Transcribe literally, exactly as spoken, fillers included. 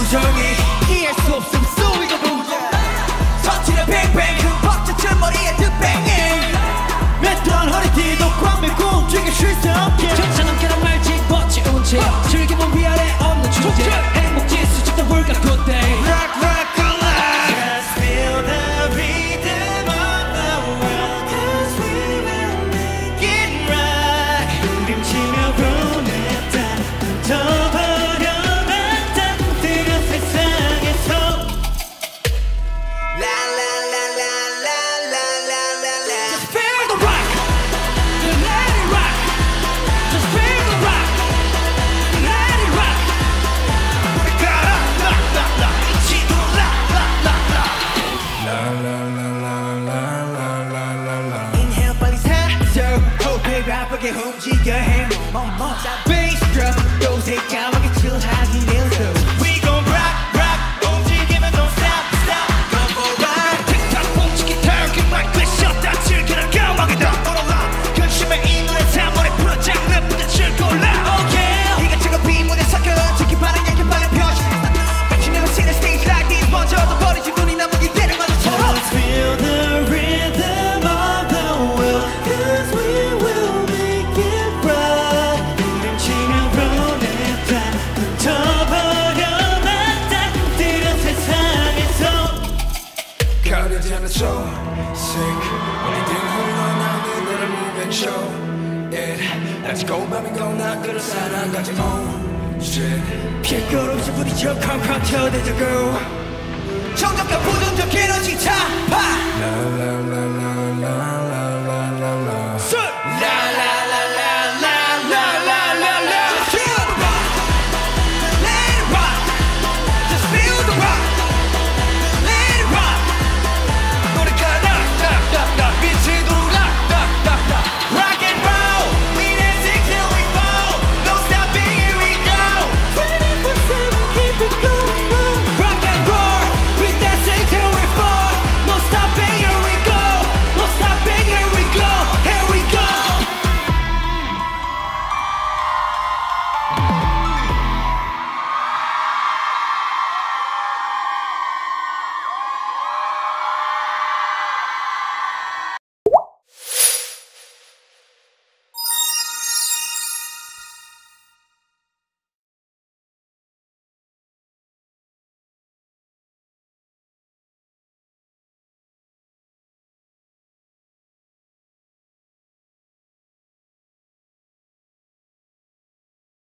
감정이 이해할 수 없음 쏘이고 붕 터치는 뱅뱅 그 벅차줄 머리에 득뱅 맸던 허리띠도 꽉 메고 움직여 쉴 수 없게 괜찮은 게란 말 집어치운 채 즐겨본 위아래 없는 주제 행복 지수 적다 불가 good day Rock rock all night Just feel the rhythm of the world Cause we will make it right 우림 치며 보냈다 던져버려만 딱 뜨거운 세상에서 La la la la la la la la la Just feel the rock Let it rock Just feel the rock Let it rock 우리 가라 la la la 잊지도 la la la la La la la la la la la la Inhale 빨리 살서 호흡을 아프게 움직여 해 멈멈 Bass drum 요새 까맣게 칠하긴 해서 We gon' rock rock 움직이면 don't stop stop Go for a ride 틱탁 뭉치기 타기 마이크에 쉬었다 즐기는 까마귀다 올라라 근심에 이 노래 다 머리 풀어 장르 부딪힐 골라 Oh yeah 이것저것 비문에 섞여 특히 반응 약해 빨리 펴시 But you never seen a stage like this 먼저도 버리지 눈이 남은 이대를 마주쳐 Just feel the rhythm of the world Cause we will make it right 우림 치며 보냈다 던져버려만 딱 뜨거운 세상에서 가려지 않는 소식 우리들 홀로 남은 너를 moving show Yeah Let's go 밤이 고나 그를 사랑까지 oh shit 필요없이 부딪혀 쾅쾅 쳐대자고 정적과 부정적 에너지 타파 La la la